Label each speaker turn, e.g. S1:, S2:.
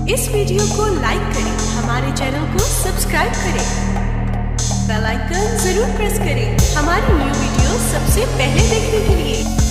S1: इस वीडियो को लाइक करें, हमारे चैनल को सब्सक्राइब करें, बेल आइकन जरूर प्रेस करें हमारी न्यू वीडियो सबसे पहले देखने के लिए।